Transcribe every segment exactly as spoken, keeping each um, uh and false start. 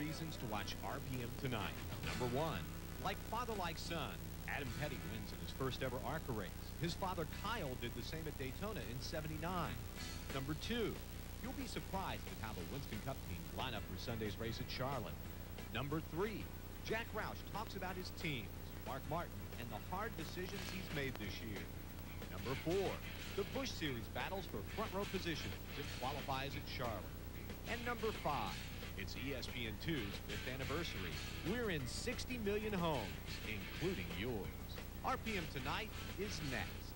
reasons to watch R P M tonight. Number one, like father, like son, Adam Petty wins in his first ever ARCA race. His father Kyle did the same at Daytona in seventy-nine. Number two, you'll be surprised at how the Winston Cup team line up for Sunday's race at Charlotte. Number three, Jack Roush talks about his teams, Mark Martin, and the hard decisions he's made this year. Number four, the Busch Series battles for front row positions as it qualifies at Charlotte. And number five, it's E S P N two's fifth anniversary. We're in sixty million homes, including yours. R P M tonight is next.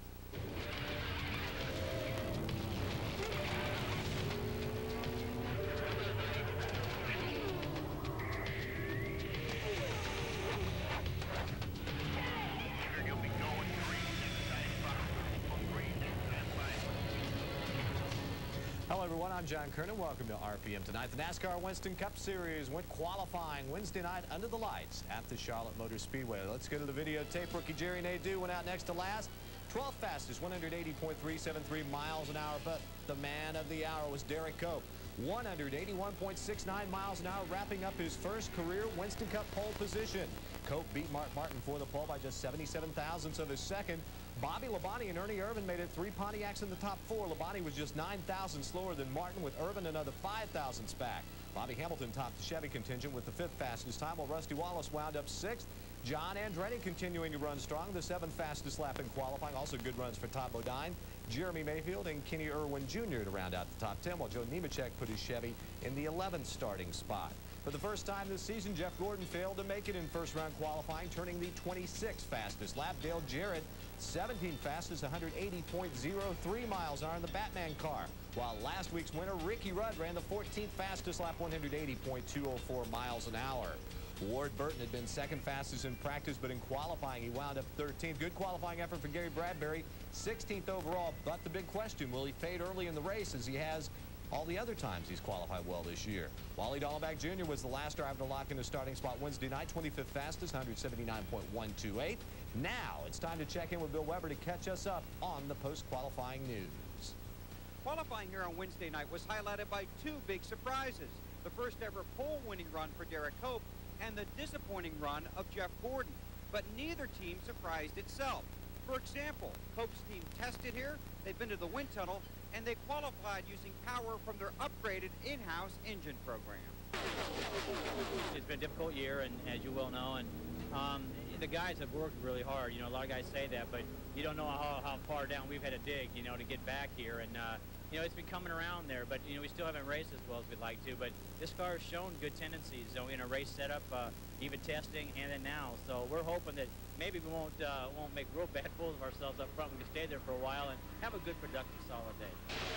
Hello, everyone. I'm John Kernan. Welcome to R P M tonight. The NASCAR Winston Cup Series went qualifying Wednesday night under the lights at the Charlotte Motor Speedway. Let's go to the videotape. Rookie Jerry Nadeau went out next to last. twelfth fastest, one eighty point three seven three miles an hour. But the man of the hour was Derek Cope. one eighty-one point six nine miles an hour, wrapping up his first career Winston Cup pole position. Cope beat Mark Martin for the pole by just seventy-seven thousandths of a second. Bobby Labonte and Ernie Irvan made it three Pontiacs in the top four. Labonte was just nine thousandths slower than Martin, with Irvan another five thousandths back. Bobby Hamilton topped the Chevy contingent with the fifth fastest time, while Rusty Wallace wound up sixth. John Andretti continuing to run strong, the seventh fastest lap in qualifying. Also good runs for Todd Bodine, Jeremy Mayfield, and Kenny Irwin Junior to round out the top ten, while Joe Nemechek put his Chevy in the eleventh starting spot. For the first time this season, Jeff Gordon failed to make it in first-round qualifying, turning the twenty-sixth fastest lap. Dale Jarrett, seventeenth fastest, one eighty point oh three miles an hour in the Batman car, while last week's winner, Ricky Rudd, ran the fourteenth fastest lap, one eighty point two oh four miles an hour. Ward Burton had been second fastest in practice, but in qualifying, he wound up thirteenth. Good qualifying effort for Gary Bradbury, sixteenth overall. But the big question, will he fade early in the race, as he has all the other times he's qualified well this year? Wally Dallenbach Junior was the last driver to lock in a starting spot Wednesday night, twenty-fifth fastest, one seventy-nine point one two eight. Now it's time to check in with Bill Weber to catch us up on the post-qualifying news. Qualifying here on Wednesday night was highlighted by two big surprises. The first ever pole-winning run for Derek Cope and the disappointing run of Jeff Gordon. But neither team surprised itself. For example, Cope's team tested here, they've been to the wind tunnel, and they qualified using power from their upgraded in-house engine program. It's been a difficult year, and as you well know, and um, the guys have worked really hard. You know, a lot of guys say that, but you don't know how, how far down we've had to dig, you know, to get back here. And, uh, you know, it's been coming around there, but, you know, we still haven't raced as well as we'd like to. But this car has shown good tendencies, you know, in a race setup, uh, even testing, and then now. So we're hoping that maybe we won't uh, won't make real bad fools of ourselves up front. We can stay there for a while and have a good, productive, solid day.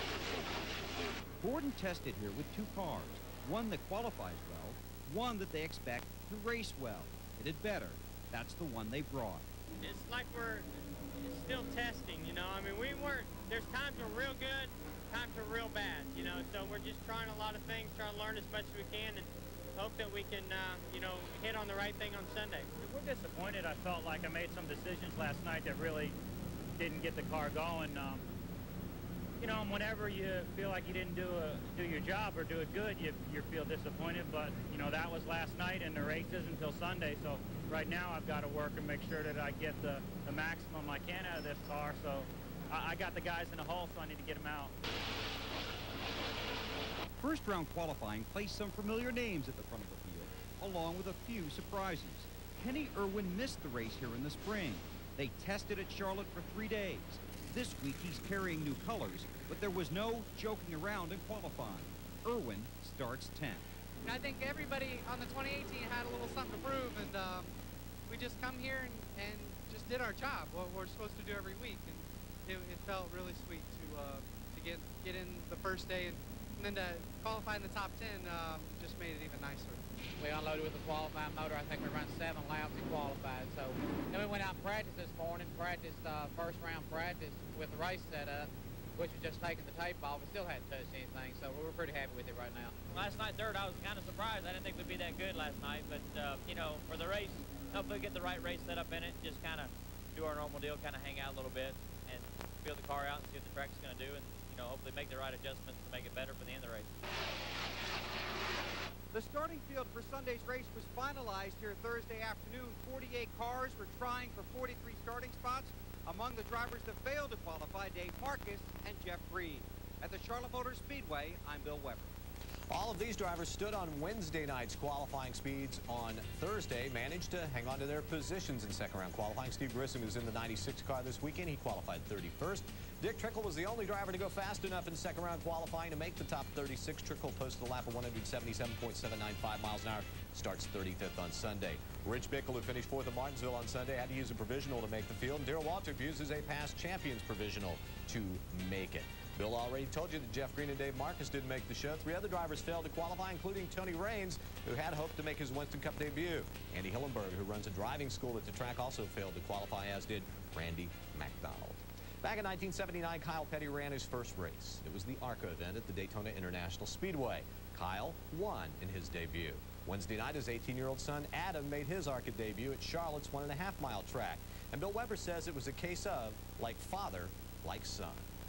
Gordon tested here with two cars, one that qualifies well, one that they expect to race well. It did better. That's the one they brought. It's like we're still testing, you know. I mean, we weren't, there's times we're real good, times we're real bad, you know. So we're just trying a lot of things, trying to learn as much as we can, and hope that we can, uh, you know, hit on the right thing on Sunday. We're disappointed. I felt like I made some decisions last night that really didn't get the car going. Um, you know, whenever you feel like you didn't do a, do your job or do it good, you, you feel disappointed. But, you know, that was last night, and the race isn't until Sunday. So right now I've got to work and make sure that I get the, the maximum I can out of this car. So I, I got the guys in the hole, so I need to get them out. First round qualifying placed some familiar names at the front of the field, along with a few surprises. Kenny Irwin missed the race here in the spring. They tested at Charlotte for three days. This week he's carrying new colors, but there was no joking around in qualifying. Irwin starts tenth. I think everybody on the twenty eighteen had a little something to prove, and um, we just come here and, and just did our job, what we're supposed to do every week, and it, it felt really sweet to uh, to get get in the first day, and, and then to qualify in the top ten um, just made it even nicer. We unloaded with the qualifying motor. I think we ran seven laps and qualified. So then we went out and practiced this morning, practiced uh, first round practice with the race setup, which was just taking the tape off. We still hadn't touched anything, so we were pretty happy with it right now. Last night, third, I was kind of surprised. I didn't think we'd be that good last night, but, uh, you know, for the race, hopefully get the right race set up in it, just kind of do our normal deal, kind of hang out a little bit and feel the car out and see what the track's going to do, and, you know, hopefully make the right adjustments to make it better for the end of the race. The starting field for Sunday's race was finalized here Thursday afternoon. forty-eight cars were trying for forty-three starting spots. Among the drivers that failed to qualify, Dave Marcus and Jeff Green. At the Charlotte Motor Speedway, I'm Bill Weber. All of these drivers stood on Wednesday night's qualifying speeds on Thursday, managed to hang on to their positions in second round qualifying. Steve Grissom is in the ninety-six car this weekend. He qualified thirty-first. Dick Trickle was the only driver to go fast enough in second round qualifying to make the top thirty-six. Trickle posted a lap of one seventy-seven point seven nine five miles an hour. Starts thirty-fifth on Sunday. Rich Bickle, who finished fourth at Martinsville on Sunday, had to use a provisional to make the field. And Darrell Waltrip uses a past champions provisional to make it. Bill already told you that Jeff Green and Dave Marcus didn't make the show. Three other drivers failed to qualify, including Tony Raines, who had hoped to make his Winston Cup debut. Andy Hillenberg, who runs a driving school at the track, also failed to qualify, as did Randy McDonald. Back in nineteen seventy-nine, Kyle Petty ran his first race. It was the ARCA event at the Daytona International Speedway. Kyle won in his debut. Wednesday night, his eighteen-year-old son, Adam, made his ARCA debut at Charlotte's one and a half mile track. And Bill Weber says it was a case of, like father, like son.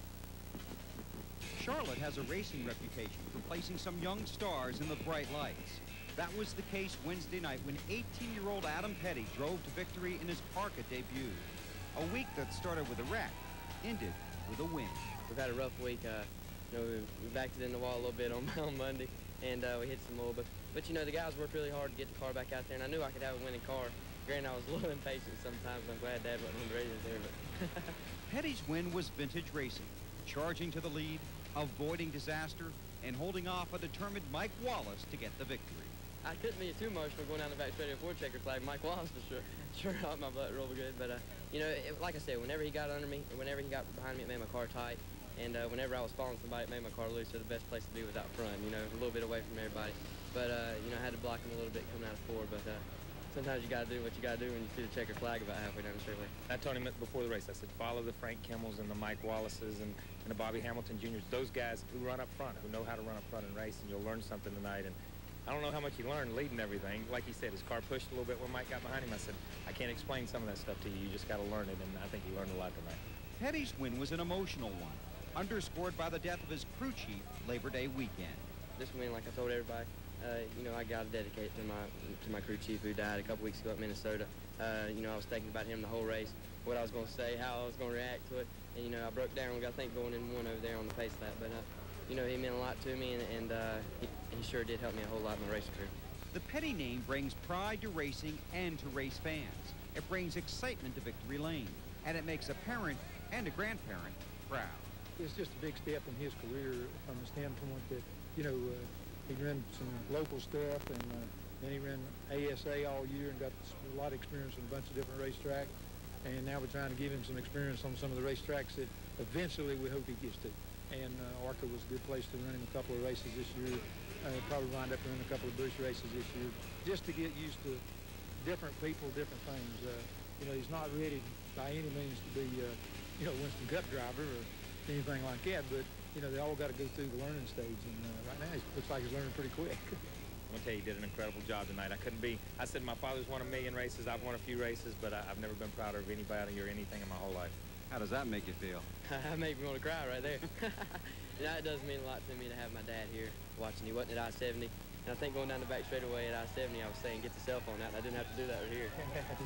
Charlotte has a racing reputation for placing some young stars in the bright lights. That was the case Wednesday night when eighteen-year-old Adam Petty drove to victory in his ARCA debut. A week that started with a wreck ended with a win. We've had a rough week. Uh, you know, we, we backed it in the wall a little bit on, on Monday, and uh, we hit some more. But, but, you know, the guys worked really hard to get the car back out there, and I knew I could have a winning car. Granted, I was a little impatient sometimes, and I'm glad Dad wasn't on the radio there. But Petty's win was vintage racing, charging to the lead, avoiding disaster, and holding off a determined Mike Wallace to get the victory. I couldn't be too emotional going down the back straight of four checker flag. Mike Wallace for sure. Sure helped my butt real good. But, uh, you know, it, like I said, whenever he got under me, whenever he got behind me, it made my car tight. And uh, whenever I was following somebody, it made my car loose. So the best place to be was out front, you know, a little bit away from everybody. But, uh, you know, I had to block him a little bit coming out of four. But uh, sometimes you got to do what you got to do when you see the checker flag about halfway down the straightaway. I told him before the race, I said, follow the Frank Kimmels and the Mike Wallaces and, and the Bobby Hamilton Juniors, those guys who run up front, who know how to run up front and race, and you'll learn something tonight. And I don't know how much he learned leading everything. Like he said, his car pushed a little bit when Mike got behind him. I said, I can't explain some of that stuff to you. You just got to learn it, and I think he learned a lot tonight. Petty's win was an emotional one, underscored by the death of his crew chief Labor Day weekend. This win, like I told everybody, uh, you know, I got to dedicate to my to my crew chief who died a couple weeks ago at Minnesota. Uh, you know, I was thinking about him the whole race, what I was going to say, how I was going to react to it, and you know, I broke down. I think going in one over there on the pace lap, but uh, you know, he meant a lot to me, and, and uh, he, he sure did help me a whole lot in my race career. The Petty name brings pride to racing and to race fans. It brings excitement to Victory Lane, and it makes a parent and a grandparent proud. It's just a big step in his career from the standpoint that, you know, uh, he ran some local stuff, and uh, then he ran A S A all year and got a lot of experience on a bunch of different racetracks. And now we're trying to give him some experience on some of the racetracks that eventually we hope he gets to. And uh, ARCA was a good place to run him a couple of races this year. Uh, probably wind up running a couple of Busch races this year, just to get used to different people, different things. Uh, you know, he's not ready by any means to be, uh, you know, Winston Cup driver or anything like that, but, you know, they all got to go through the learning stage, and uh, right now it looks like he's learning pretty quick. I'm going to tell you, he did an incredible job tonight. I couldn't be, I said my father's won a million races, I've won a few races, but I, I've never been prouder of anybody or anything in my whole life. How does that make you feel? That made me want to cry right there. You know, it does mean a lot to me to have my dad here watching. He wasn't at I seventy, and I think going down the back straightaway at I seventy, I was saying, get the cell phone out, and I didn't have to do that right here.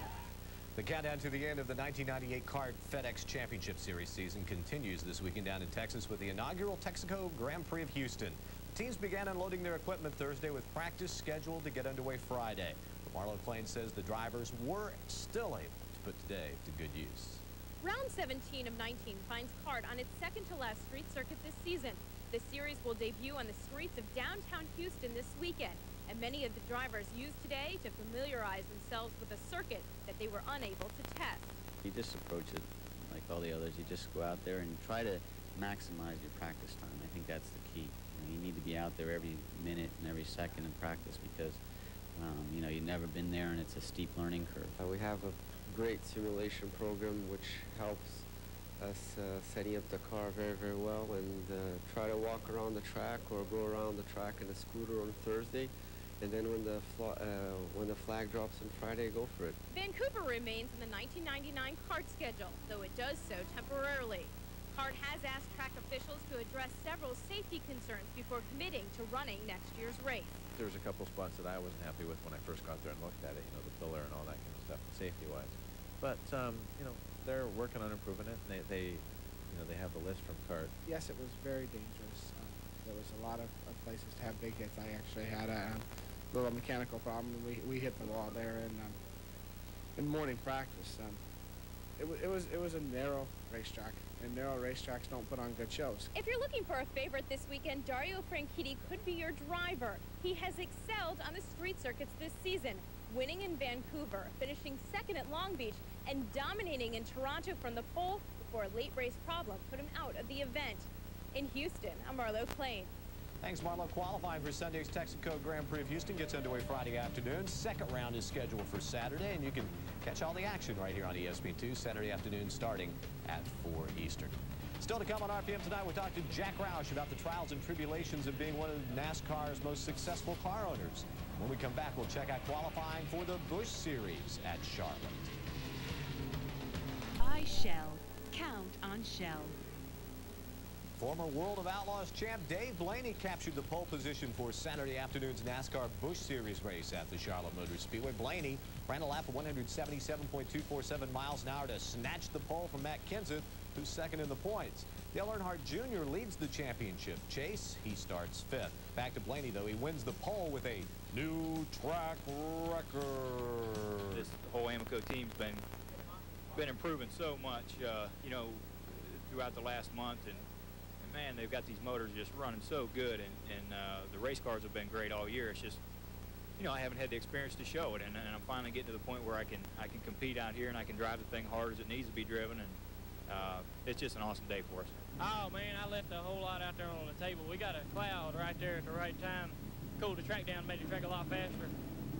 The countdown to the end of the nineteen ninety-eight CART FedEx Championship Series season continues this weekend down in Texas with the inaugural Texaco Grand Prix of Houston. The teams began unloading their equipment Thursday with practice scheduled to get underway Friday. Marlo Klein says the drivers were still able to put today to good use. Round seventeen of nineteen finds CART on its second-to-last street circuit this season. The series will debut on the streets of downtown Houston this weekend, and many of the drivers used today to familiarize themselves with a circuit that they were unable to test. You just approach it like all the others. You just go out there and try to maximize your practice time. I think that's the key. You know, you need to be out there every minute and every second in practice because, um, you know, you've never been there and it's a steep learning curve. Uh, we have a great simulation program which helps us uh, setting up the car very, very well, and uh, try to walk around the track or go around the track in a scooter on Thursday, and then when the fl uh, when the flag drops on Friday, go for it. Vancouver remains in the nineteen ninety-nine CART schedule, though it does so temporarily. CART has asked track officials to address several safety concerns before committing to running next year's race. There's a couple spots that I wasn't happy with when I first got there and looked at it, you know, the pillar and all that kind of stuff, safety-wise. But, um, you know, they're working on improving it. They, they, you know, they have the list from CART. Yes, it was very dangerous. Um, there was a lot of, of places to have big hits. I actually had a um, little mechanical problem. We, we hit the wall there in, um, in morning practice. Um, it, it, was, it was a narrow racetrack, and narrow racetracks don't put on good shows. If you're looking for a favorite this weekend, Dario Franchitti could be your driver. He has excelled on the street circuits this season, winning in Vancouver, finishing second at Long Beach, and dominating in Toronto from the pole before a late race problem put him out of the event. In Houston, I'm Marlo Klein. Thanks, Marlo. Qualifying for Sunday's Texaco Grand Prix of Houston gets underway Friday afternoon. Second round is scheduled for Saturday, and you can catch all the action right here on E S P N two Saturday afternoon starting at four Eastern. Still to come on R P M tonight, we talked to Jack Roush about the trials and tribulations of being one of NASCAR's most successful car owners. When we come back, we'll check out qualifying for the Busch Series at Charlotte. Buy Shell. Count on Shell. Former World of Outlaws champ Dave Blaney captured the pole position for Saturday afternoon's NASCAR Busch Series race at the Charlotte Motor Speedway. Blaney ran a lap of one hundred seventy-seven point two four seven miles an hour to snatch the pole from Matt Kenseth, who's second in the points. Dale Earnhardt Junior leads the championship chase. He starts fifth. Back to Blaney, though. He wins the pole with a new track record. This whole Amoco team's been been improving so much, uh, you know, throughout the last month, and, and man, they've got these motors just running so good, and, and uh, the race cars have been great all year. It's just, you know, I haven't had the experience to show it, and, and I'm finally getting to the point where I can I can compete out here and I can drive the thing hard as it needs to be driven, and uh, it's just an awesome day for us. Oh man, I left a whole lot out there on the table. We got a cloud right there at the right time, cooled the track down, made the track a lot faster.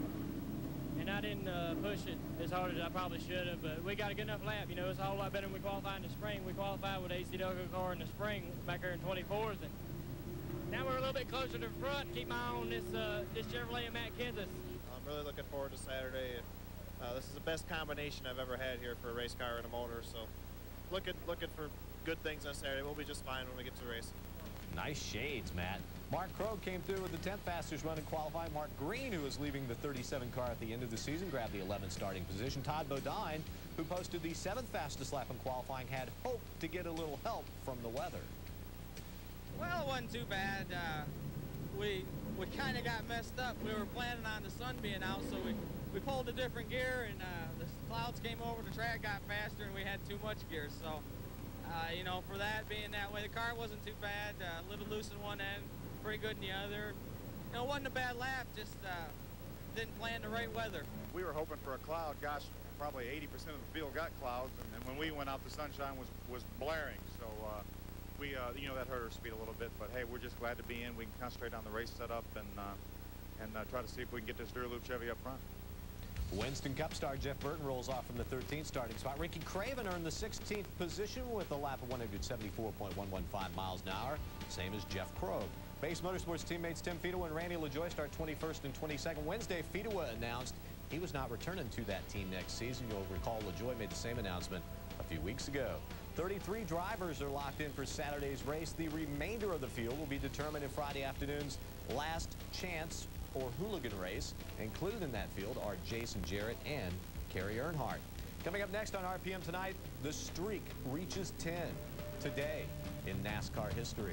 And I didn't uh, push it as hard as I probably should have, but we got a good enough lap. You know, it's a whole lot better than we qualified in the spring. We qualified with A C Delco car in the spring back there in twenty-fours, and now we're a little bit closer to the front. Keep my eye on this uh, this Chevrolet and Matt Kenseth. I'm really looking forward to Saturday. Uh, this is the best combination I've ever had here for a race car and a motor. So, looking looking for good things on Saturday. We'll be just fine when we get to the race. Nice shades, Matt. Mark Krogh came through with the tenth fastest run in qualifying. Mark Green, who was leaving the thirty-seven car at the end of the season, grabbed the eleventh starting position. Todd Bodine, who posted the seventh fastest lap in qualifying, had hoped to get a little help from the weather. Well, it wasn't too bad. Uh, we we kind of got messed up. We were planning on the sun being out, so we, we pulled a different gear, and uh, the clouds came over, the track got faster, and we had too much gear. So, uh, you know, for that being that way, the car wasn't too bad. Uh, a little loose in one end, pretty good in the other. You know, it wasn't a bad lap, just uh, didn't plan the right weather. We were hoping for a cloud. Gosh, probably eighty percent of the field got clouds, and, and when we went out, the sunshine was, was blaring. So, uh, we, uh, you know, that hurt our speed a little bit, but hey, we're just glad to be in. We can concentrate on the race setup and, uh, and uh, try to see if we can get this Duraloop Chevy up front. Winston Cup star Jeff Burton rolls off from the thirteenth starting spot. Ricky Craven earned the sixteenth position with a lap of one hundred seventy-four point one one five miles an hour, same as Jeff Krogh. Base Motorsports teammates Tim Fedewa and Randy LaJoie start twenty-first and twenty-second. Wednesday, Fedewa announced he was not returning to that team next season. You'll recall LaJoie made the same announcement a few weeks ago. thirty-three drivers are locked in for Saturday's race. The remainder of the field will be determined in Friday afternoon's last chance or hooligan race. Included in that field are Jason Jarrett and Kerry Earnhardt. Coming up next on R P M tonight, the streak reaches ten today in NASCAR history.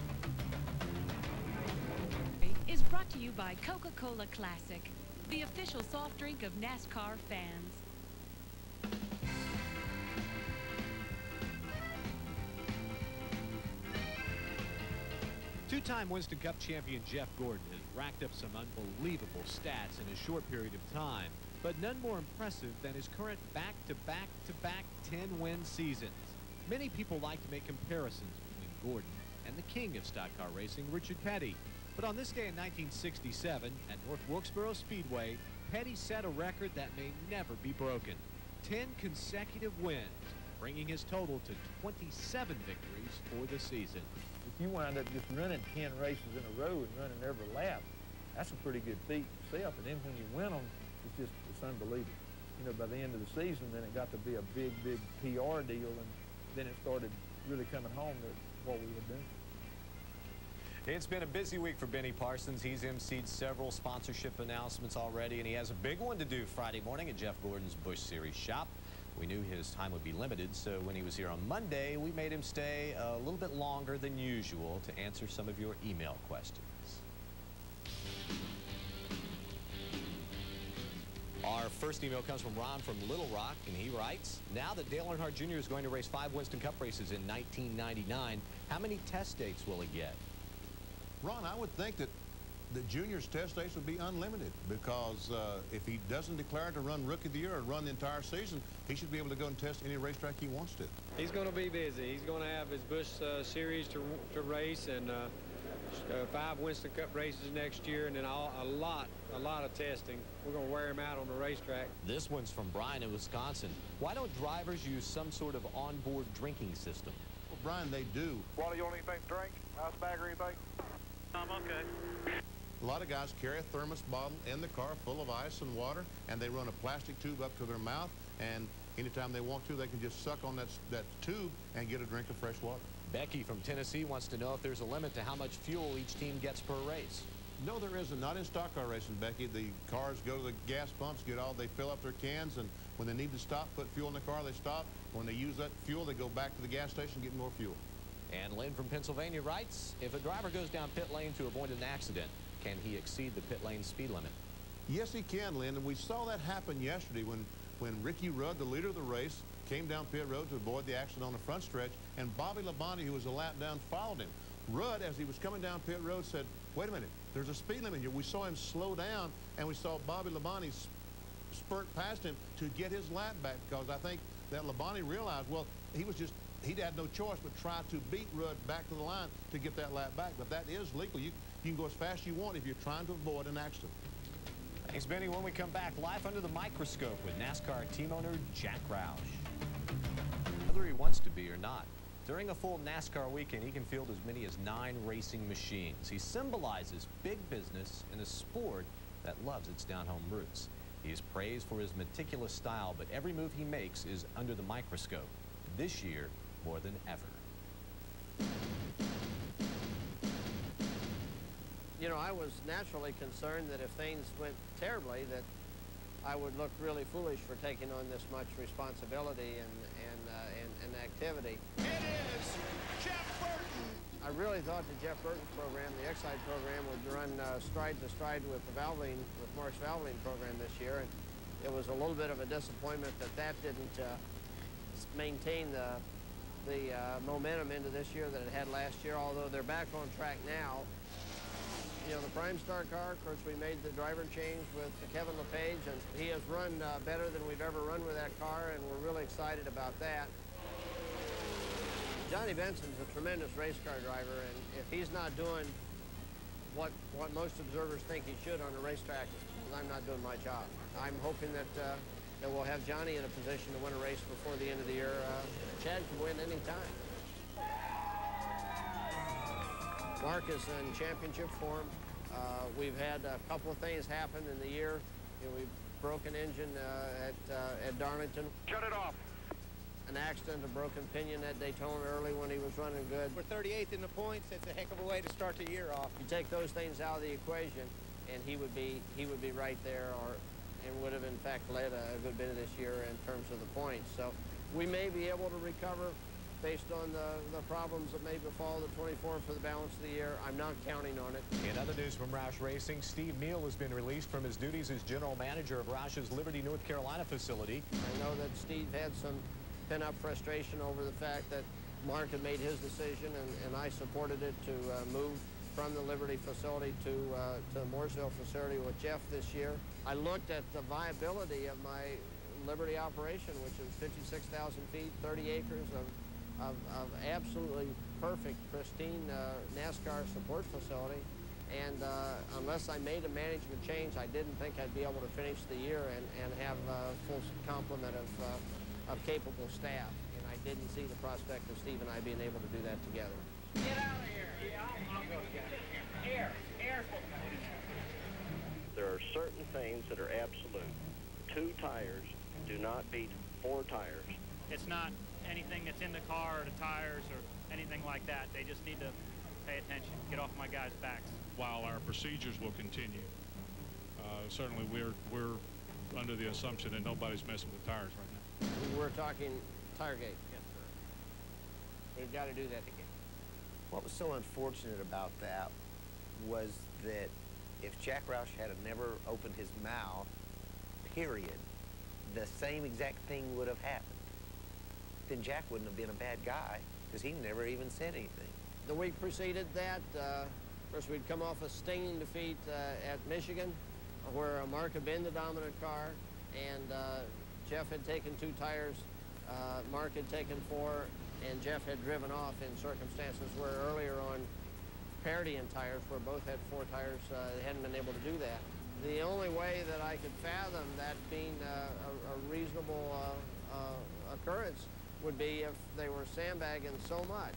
Is brought to you by Coca-Cola Classic, the official soft drink of NASCAR fans. Two-time Winston Cup champion Jeff Gordon has racked up some unbelievable stats in a short period of time, but none more impressive than his current back-to-back-to-back ten-win seasons. Many people like to make comparisons between Gordon and the king of stock car racing, Richard Petty. But on this day in nineteen sixty-seven, at North Wilkesboro Speedway, Petty set a record that may never be broken. ten consecutive wins, bringing his total to twenty-seven victories for the season. If you wind up just running ten races in a row and running every lap, that's a pretty good feat yourself. And then when you win them, it's just, it's unbelievable. You know, by the end of the season, then it got to be a big, big P R deal, and then it started, really coming home to what we were doing. It's been a busy week for Benny Parsons. He's emceed several sponsorship announcements already, and he has a big one to do Friday morning at Jeff Gordon's Busch Series shop. We knew his time would be limited, so when he was here on Monday, we made him stay a little bit longer than usual to answer some of your email questions. Our first email comes from Ron from Little Rock, and he writes, now that Dale Earnhardt Junior is going to race five Winston Cup races in nineteen ninety-nine, how many test dates will he get? Ron, I would think that the Junior's test dates would be unlimited because uh, if he doesn't declare to run Rookie of the Year or run the entire season, he should be able to go and test any racetrack he wants to. He's going to be busy. He's going to have his Busch uh, Series to, to race and uh, uh, five Winston Cup races next year, and then all, a lot, a lot of testing. We're going to wear him out on the racetrack. This one's from Brian in Wisconsin. Why don't drivers use some sort of onboard drinking system? Well, Brian, they do. Wally, you want anything to drink? Ice bag or anything? I'm okay. A lot of guys carry a thermos bottle in the car full of ice and water, and they run a plastic tube up to their mouth, and anytime they want to, they can just suck on that, that tube and get a drink of fresh water. Becky from Tennessee wants to know if there's a limit to how much fuel each team gets per race. No, there isn't. Not in stock car racing, Becky. The cars go to the gas pumps, get all, they fill up their cans, and when they need to stop, put fuel in the car, they stop. When they use that fuel, they go back to the gas station, get more fuel. And Lynn from Pennsylvania writes, if a driver goes down pit lane to avoid an accident, can he exceed the pit lane speed limit? Yes, he can, Lynn, and we saw that happen yesterday when, when Ricky Rudd, the leader of the race, came down pit road to avoid the accident on the front stretch, and Bobby Labonte, who was a lap down, followed him. Rudd, as he was coming down pit road, said, wait a minute, there's a speed limit here. We saw him slow down, and we saw Bobby Labonte spurt past him to get his lap back, because I think that Labonte realized, well, he was just he had no choice but try to beat Rudd back to the line to get that lap back. But that is legal. You, you can go as fast as you want if you're trying to avoid an accident. Thanks, Benny. When we come back, live under the microscope with NASCAR team owner Jack Roush. Whether he wants to be or not, during a full NASCAR weekend, he can field as many as nine racing machines. He symbolizes big business in a sport that loves its down-home roots. He is praised for his meticulous style, but every move he makes is under the microscope. This year, more than ever. You know, I was naturally concerned that if things went terribly, that I would look really foolish for taking on this much responsibility and, and, uh, and, and activity. It is Jeff Burton. I really thought the Jeff Burton program, the Excite program, would run uh, stride to stride with the Valvoline, with Mark's Valvoline program this year, and it was a little bit of a disappointment that that didn't uh, maintain the the uh, momentum into this year that it had last year, although they're back on track now. You know, the Prime Star car, of course, we made the driver change with Kevin LePage, and he has run uh, better than we've ever run with that car, and we're really excited about that. Johnny Benson's a tremendous race car driver, and if he's not doing what, what most observers think he should on a racetrack, I'm not doing my job. I'm hoping that uh, that we'll have Johnny in a position to win a race before the end of the year. Uh, Chad can win any time. Mark is in championship form. Uh, we've had a couple of things happen in the year. You know, we broke an engine uh, at, uh, at Darlington. Shut it off. An accident, a broken pinion at Daytona early when he was running good. We're thirty-eighth in the points. It's a heck of a way to start the year off. You take those things out of the equation, and he would be he would be right there, or and would have in fact led a good bit of this year in terms of the points. So we may be able to recover based on the, the problems that may befall the twenty-four for the balance of the year. I'm not counting on it. In other news from Roush Racing, Steve Neal has been released from his duties as general manager of Roush's Liberty, North Carolina facility. I know that Steve had some pent-up frustration over the fact that Mark had made his decision, and, and I supported it to uh, move from the Liberty facility to, uh, to the Mooresville facility with Jeff this year. I looked at the viability of my Liberty operation, which is fifty-six thousand feet, thirty acres of, of, of absolutely perfect, pristine uh, NASCAR support facility. And uh, unless I made a management change, I didn't think I'd be able to finish the year and, and have a full complement of, uh, of capable staff. And I didn't see the prospect of Steve and I being able to do that together. Get out of here. Yeah, I'll, I'll go together. Air. Air. There are certain things that are absolute. Two tires do not beat four tires. It's not anything that's in the car or the tires or anything like that. They just need to pay attention, get off my guys' backs. While our procedures will continue, uh, certainly we're we're under the assumption that nobody's messing with tires right now. We're talking tire gate. Yes, sir. We've got to do that again. What was so unfortunate about that was that if Jack Roush had never opened his mouth, period, the same exact thing would have happened. Then Jack wouldn't have been a bad guy because he never even said anything. The week preceded that, uh, of course, we'd come off a stinging defeat uh, at Michigan, where uh, Mark had been the dominant car, and uh, Jeff had taken two tires, uh, Mark had taken four, and Jeff had driven off in circumstances where earlier on, parity in tires, where both had four tires, uh, they hadn't been able to do that. The only way that I could fathom that being uh, a, a reasonable uh, uh, occurrence would be if they were sandbagging so much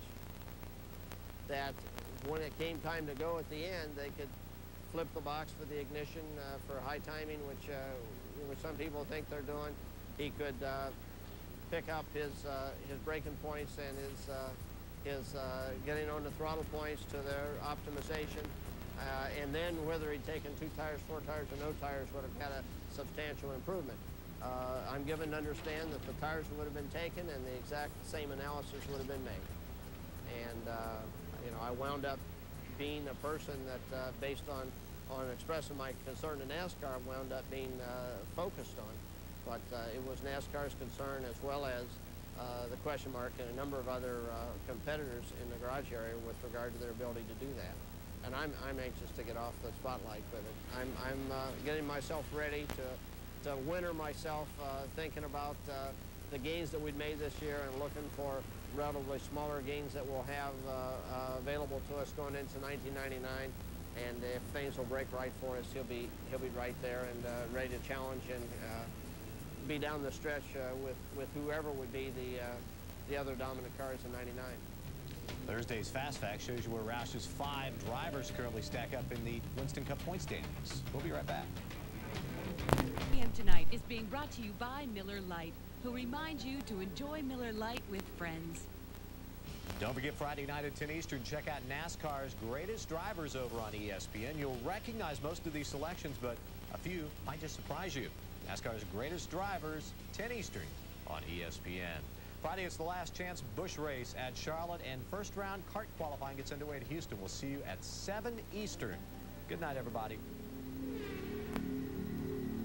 that when it came time to go at the end, they could flip the box for the ignition uh, for high timing, which, uh, which some people think they're doing. He could uh, pick up his, uh, his braking points and his, uh, his uh, getting on the throttle points to their optimization. Uh, and then whether he'd taken two tires, four tires, or no tires would have had a substantial improvement. Uh, I'm given to understand that the tires would have been taken and the exact same analysis would have been made. And, uh, you know, I wound up being a person that, uh, based on, on expressing my concern to NASCAR, wound up being uh, focused on. But uh, it was NASCAR's concern, as well as uh, the question mark and a number of other uh, competitors in the garage area with regard to their ability to do that. And I'm, I'm anxious to get off the spotlight with it. I'm, I'm uh, getting myself ready to, to winter myself, uh, thinking about uh, the gains that we'd made this year and looking for relatively smaller gains that we'll have uh, uh, available to us going into nineteen ninety-nine. And if things will break right for us, he'll be, he'll be right there and uh, ready to challenge and uh, be down the stretch uh, with, with whoever would be the, uh, the other dominant cars in ninety-nine. Thursday's Fast Fact shows you where Roush's five drivers currently stack up in the Winston Cup point standings. We'll be right back. R P M Tonight is being brought to you by Miller Lite, who reminds you to enjoy Miller Lite with friends. Don't forget Friday night at ten Eastern. Check out NASCAR's greatest drivers over on E S P N. You'll recognize most of these selections, but a few might just surprise you. NASCAR's greatest drivers, ten Eastern on E S P N. Friday, it's the last chance Busch race at Charlotte, and first round kart qualifying gets underway at Houston. We'll see you at seven Eastern. Good night, everybody.